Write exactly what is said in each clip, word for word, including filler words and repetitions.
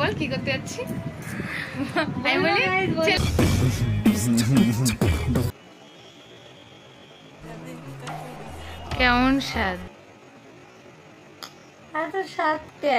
বল কি করতে যাচ্ছি। আমি বলি কেমন স্বাদ? এত স্বাদ কে?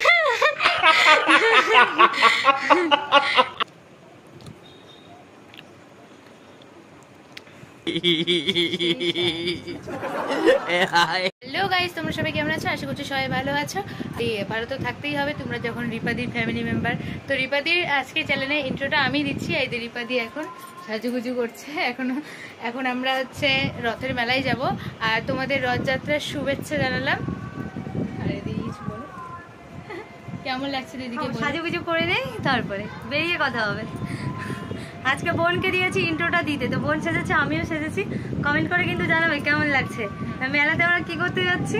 হ্যালো গাইস, তোমরা সবাই কেমন আছো? আশা করছি সবাই ভালো আছো। ভালো তো থাকতেই হবে, তোমরা যখন রিপাদির ফ্যামিলি মেম্বার। তো রিপাদির আজকে চ্যানেলে ইন্ট্রোটা আমি দিচ্ছি। এই যে রিপাদি এখন সাজুগুজু করছে। এখন এখন আমরা হচ্ছে রথের মেলায় যাব, আর তোমাদের রথযাত্রার শুভেচ্ছা জানালাম। আর এদিকে কিছু বলো, কেমন লাগছে দিদিকে? সাজুগুজু করে নেই, তারপরে বেরিয়ে কথা হবে। আজকে বোনকে দিয়েছি ইন্ট্রোটা দিতে, তো বোন সেজেছে, আমিও সেজেছি। কমেন্ট করে কিন্তু জানাবে কেমন লাগছে। মেলাতে আমরা কি করতে যাচ্ছি?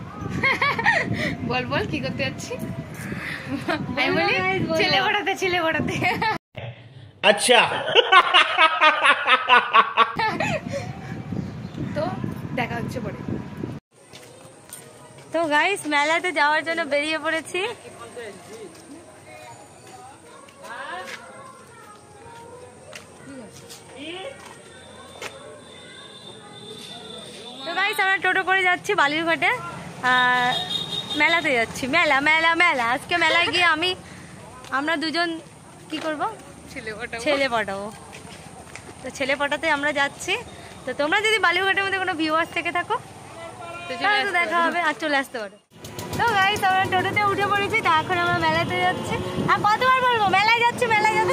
বল বল কি করতে যাচ্ছি। আমি বলি ছেলে পড়াতে ছেলে পড়াতে আচ্ছা। তো দেখা হচ্ছে পরে। তো গাইস, মেলাতে যাওয়ার জন্য বেরিয়ে পড়েছি। তো গাইস, আমরা টোটো করে যাচ্ছি বালুরঘাটে, আর মেলাতে যাচ্ছি। মেলা মেলা মেলা আজকে মেলায় গিয়ে আমি আমরা দুজন কি করব? ছেলে পটাবো। ছেলে পটাবো। তো ছেলে পটাতে আমরা যাচ্ছি। তো তোমরা যদি বালুরঘাটের মধ্যে কোনো ভিউয়ার্স থেকে থাকো তাহলে তো দেখা হবে, আর চলে আসতে পারো। তো গাইস, আমরা টোটোতে উঠে পড়েছি। তো এখন আমরা মেলাতে যাচ্ছি। আর কতবার বলবো মেলায় যাচ্ছি মেলায় যাচ্ছি।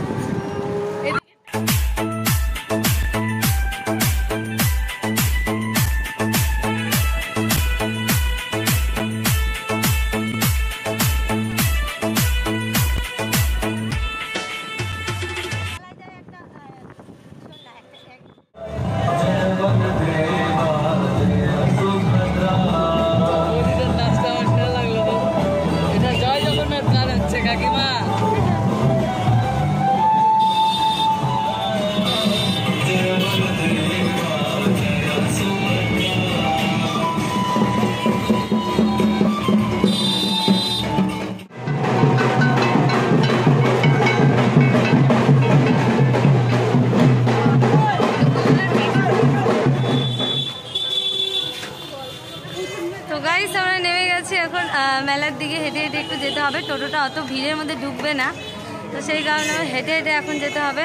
এখন মেলার দিকে হেঁটে হেঁটে একটু যেতে হবে। টোটোটা অত ভিড়ের মধ্যে ঢুকবে না, তো সেই কারণে হেঁটে হেঁটে এখন যেতে হবে।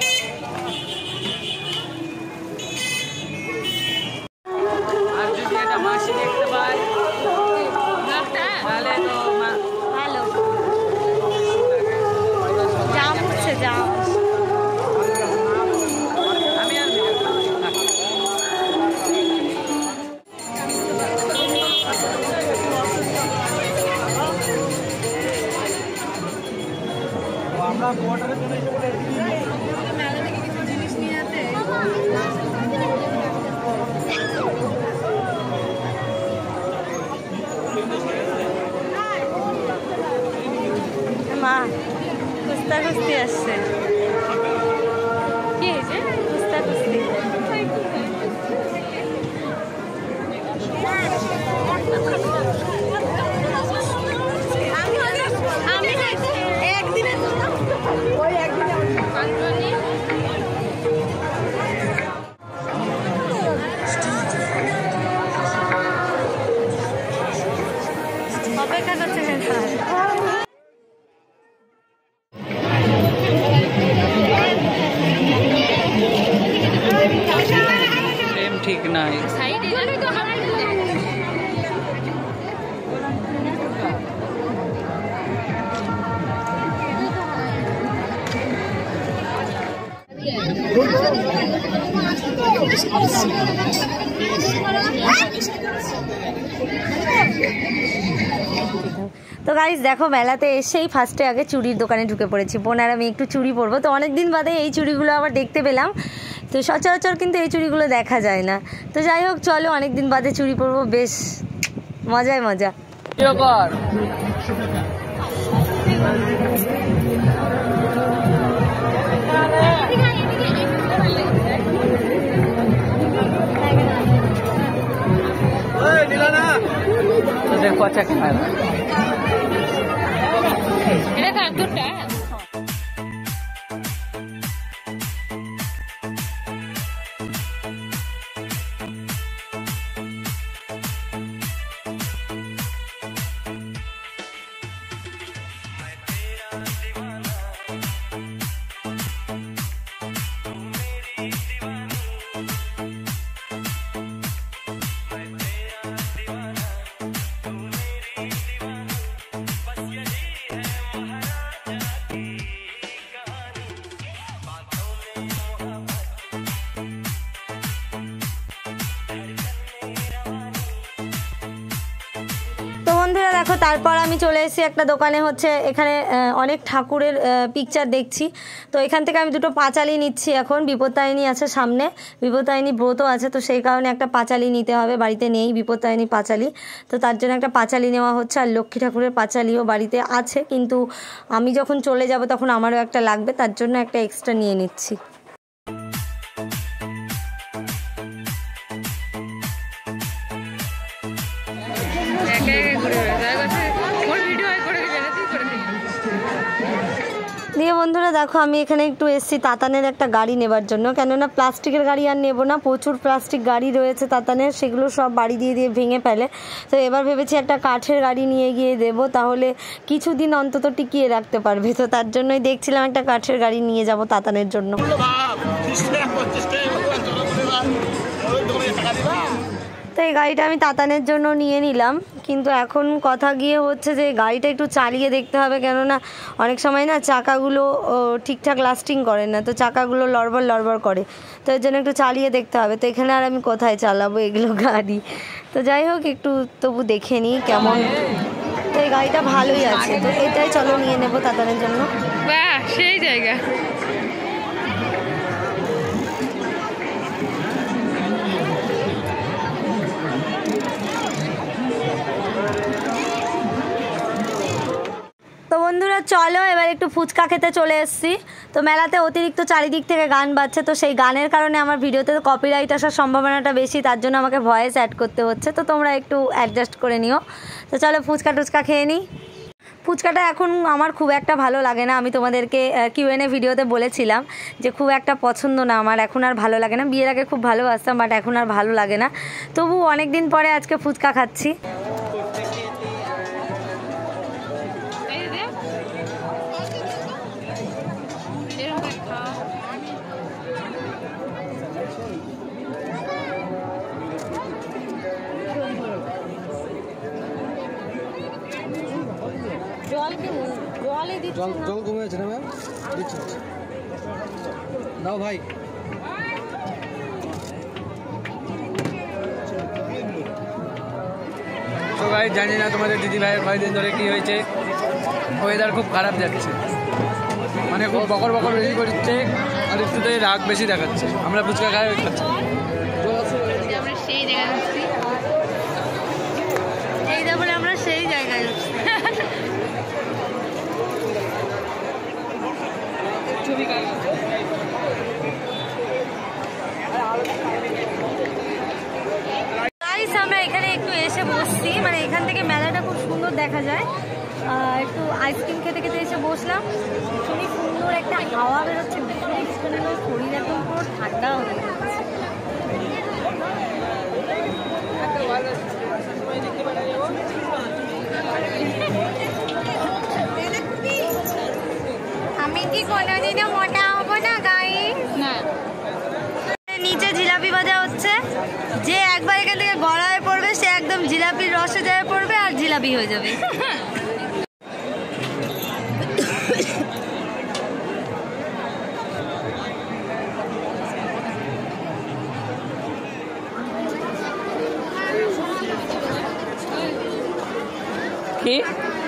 ভালো জাম হচ্ছে জাম। মা কুস্তা কুস্তি আসছে। কি হয়েছে? কুস্তা কুস্তি। অপেক্ষা করছে ঠিক নাই। তো গাইস দেখো, মেলাতে এসেই ফার্স্টে আগে চুড়ির দোকানে ঢুকে পড়েছি। বোন আর আমি একটু চুড়ি পরবো, তো অনেকদিন বাদে এই চুড়িগুলো আবার দেখতে পেলাম। তো সচরাচর কিন্তু এই চুড়িগুলো দেখা যায় না। তো যাই হোক, চলো অনেকদিন বাদে চুড়ি পরবো, বেশ মজাই মজা। দেখো আচ্ছা এটা তোরটা বন্ধুরা দেখো তারপর আমি চলে এসেছি একটা দোকানে, হচ্ছে এখানে অনেক ঠাকুরের পিকচার দেখছি। তো এখান থেকে আমি দুটো পাঁচালি নিচ্ছি। এখন বিপত্তারিণী আছে সামনে, বিপত্তারিণী ব্রত আছে, তো সেই কারণে একটা পাঁচালি নিতে হবে। বাড়িতে নেই বিপত্তারিণী পাঁচালি, তো তার জন্য একটা পাঁচালি নেওয়া হচ্ছে। আর লক্ষ্মী ঠাকুরের পাঁচালিও বাড়িতে আছে, কিন্তু আমি যখন চলে যাব তখন আমারও একটা লাগবে, তার জন্য একটা এক্সট্রা নিয়ে নিচ্ছি। দিয়ে বন্ধুরা দেখো আমি এখানে একটু এসেছি তাতানের একটা গাড়ি নেবার জন্য, কেননা প্লাস্টিকের গাড়ি আর নেবো না, প্রচুর প্লাস্টিক গাড়ি রয়েছে তাতানের, সেগুলো সব বাড়ি দিয়ে দিয়ে ভেঙে ফেলে। তো এবার ভেবেছি একটা কাঠের গাড়ি নিয়ে গিয়ে দেবো, তাহলে কিছুদিন অন্তত টিকিয়ে রাখতে পারবে। তো তার জন্যই দেখছিলাম একটা কাঠের গাড়ি নিয়ে যাব তাতানের জন্য। তো এই গাড়িটা আমি তাতানের জন্য নিয়ে নিলাম, কিন্তু এখন কথা গিয়ে হচ্ছে যে গাড়িটা একটু চালিয়ে দেখতে হবে, কেননা অনেক সময় না চাকাগুলো ঠিকঠাক লাস্টিং করে না, তো চাকাগুলো লড়বড় লড়বড় করে, তো এর জন্য একটু চালিয়ে দেখতে হবে। তো এখানে আর আমি কোথায় চালাবো এগুলো গাড়ি, তো যাই হোক একটু তবু দেখে নিই কেমন। তো এই গাড়িটা ভালোই আছে, তো এটাই চলো নিয়ে নেবো তাতানের জন্য। বাহ, সেই জায়গা। তো বন্ধুরা চলো এবার একটু ফুচকা খেতে চলে এসেছি। তো মেলাতে অতিরিক্ত চারিদিক থেকে গান বাজছে, তো সেই গানের কারণে আমার ভিডিওতে তো কপিরাইট আসার সম্ভাবনাটা বেশি, তার জন্য আমাকে ভয়েস অ্যাড করতে হচ্ছে, তো তোমরা একটু অ্যাডজাস্ট করে নিও। তো চলো ফুচকা টুচকা খেয়ে নিই। ফুচকাটা এখন আমার খুব একটা ভালো লাগে না, আমি তোমাদেরকে কিউএনএ ভিডিওতে বলেছিলাম যে খুব একটা পছন্দ না আমার, এখন আর ভালো লাগে না। বিয়ের আগে খুব ভালোবাসতাম, বাট এখন আর ভালো লাগে না। তবু অনেক দিন পরে আজকে ফুচকা খাচ্ছি। জল জল কমেছে না ম্যাম, দিচ্ছি দাও ভাই। তো ভাই জানি না তোমাদের দিদি ভাইয়ের কয়েকদিন ধরে কি হয়েছে, ওয়েদার খুব খারাপ যাচ্ছে, মানে খুব বকর বকর বেশি করছে আর একটুতে রাগ বেশি দেখাচ্ছে। আমরা ফুচকা খাই ওই খাচ্ছি। আমরা সেই জায়গায় উঠছি, এই দেখো আমরা সেই জায়গায় উঠছি। আমরা এখানে একটু এসে বসছি, মানে এখান থেকে মেলাটা খুব সুন্দর দেখা যায়। একটু আইসক্রিম খেতে খেতে এসে বসলাম, খুবই সুন্দর একটা হাওয়া বেরোচ্ছে, শরীর একদম পুরো ঠান্ডা হয়ে যাচ্ছে। আমি কি কোনোদিনও মোটা হবো না গাইস? না নিচে জিলাপি ভাজা হচ্ছে, যে একবার এখান থেকে গড়ায় পড়বে সে একদম জিলাপির রসে যায় পড়বে আর জিলাপি হয়ে যাবে। কি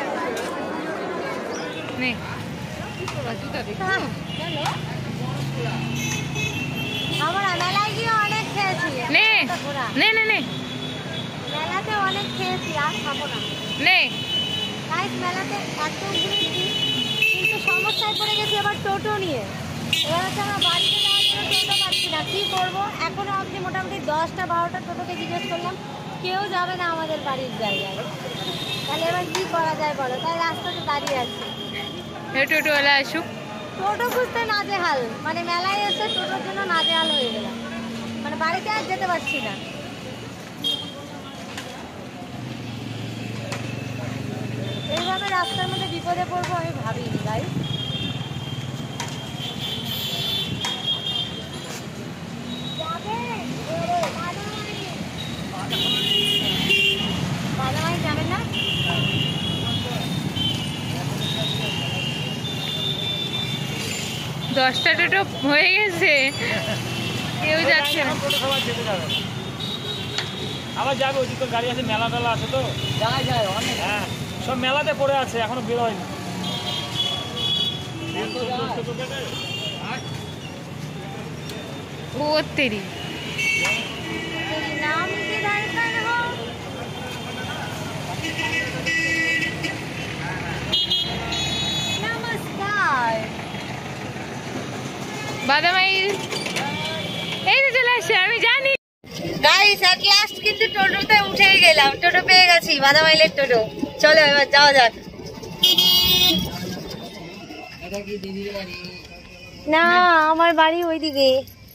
আমরা মেলায় গিয়ে অনেক খেয়েছি, নে নে নে নে মেলাতে অনেক খেয়েছি, আর খাবো না। নে গাইস মেলাতে এত ঘুরেছি, কিন্তু সমস্যায় পড়ে গেছি আবার টোটো নিয়ে। এবার হচ্ছে আমরা বাড়িতে যাওয়ার জন্য টোটো পাচ্ছি না, কী করবো? এখনও অবধি মোটামুটি দশটা বারোটা টোটোকে জিজ্ঞেস করলাম, কেউ যাবে না আমাদের বাড়ির জায়গায়। তাহলে এবার কী করা যায় বলো? তাই রাস্তাতে দাঁড়িয়ে আছি। টোটোওয়ালা আসুক। টোটো খুঁজতে নাজেহাল, মানে মেলায় এসে টোটোর জন্য নাজেহাল হয়ে গেলাম, মানে বাড়িতে আর যেতে পারছি না। এইভাবে রাস্তার মধ্যে বিপদে পড়বো আমি ভাবিনি ভাই। বাদামাই যাবেন না? দশটা টোটো হয়ে গেছে, কেউ যাচ্ছে না। আবার যাবে, ওই তো গাড়ি আছে, মেলা টেলা আছে তো যায় যায় অনেক। হ্যাঁ, সব মেলাতে পড়ে আছে, এখনো বের হয়নি। ও তেরি নাম কি দরকার হো? নমস্কার। বাদামাইর এই তো চলে আসছে, আমি জানি। গাইস এট লাস্ট কিন্তু টোটোতে উঠেই গেলাম, টোটো পেয়ে গেছি, বাদামাইলের টোটো। চলো এবার যাওয়া যাক। না, আমার বাড়ি ওইদিকে।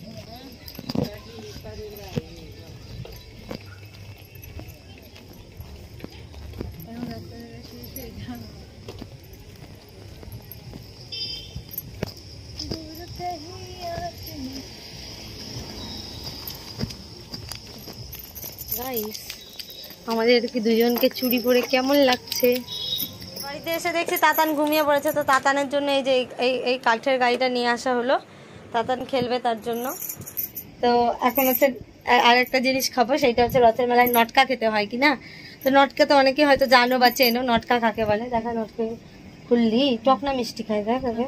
গাইস আমাদেরকে দুজনকে চুরি পরে কেমন লাগছে। বাড়িতে এসে দেখছি তাতান ঘুমিয়ে পড়েছে, তো তাতানের জন্য এই যে এই এই কাঠের গাড়িটা নিয়ে আসা হলো, তাতান খেলবে তার জন্য। তো এখন হচ্ছে আর একটা জিনিস খাবো, সেটা হচ্ছে রথের মেলায় নটকা খেতে হয় কি না। তো নটকা তো অনেকেই হয়তো জানো বা চেনো, নটকা কাকে বলে। দেখা নটকে খুললি টক না মিষ্টি খাই, দেখ আগে।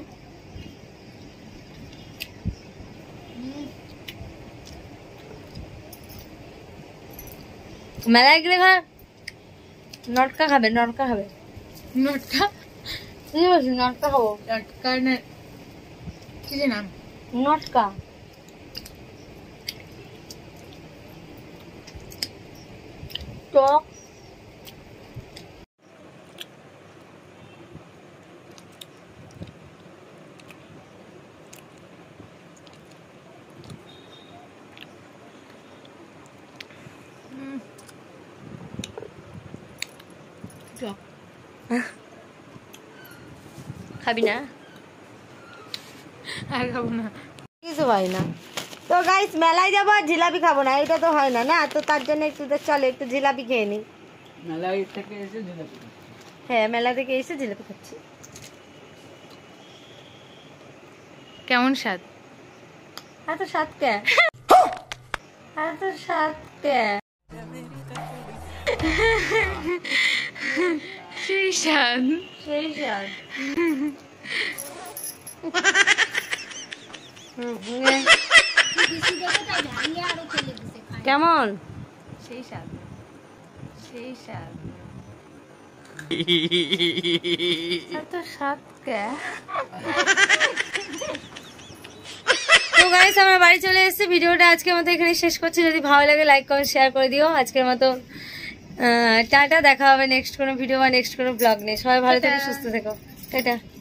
মেলায় গেলে খা নটকা খাবে, নটকা খাবে, নটকা বুঝতে পারছি, নটকা খাবো। নটকা না কি যে নাম, নটকা টক। খাবি না? আর খাবো না। কিছু হয় না। তো গাইস মেলায় যাবো আর জিলাপি খাবো না, এটা তো হয় না না। তো তার জন্য একটু চলে একটু জিলাপি খেয়ে নি। মেলায় থেকে এসে জিলাপি। হ্যাঁ, মেলা থেকে এসে জিলাপি খাচ্ছি। কেমন স্বাদ? এত স্বাদ কে? এত স্বাদ কে? সেই স্বাদ, সেই স্বাদ। কেমন? সেই স্বাদ, সেই স্বাদ। এত স্বাদ কে? তো গাইস আমরা বাড়ি চলে এসেছি। ভিডিওটা আজকের মতো এখানে শেষ করছি। যদি ভালো লাগে লাইক কমেন্ট শেয়ার করে দিও। আজকের মতো টাটা, দেখা হবে নেক্সট কোনো ভিডিও বা নেক্সট কোনো ব্লগ নিয়ে। সবাই ভালো থেকো, সুস্থ থেকো, টাটা।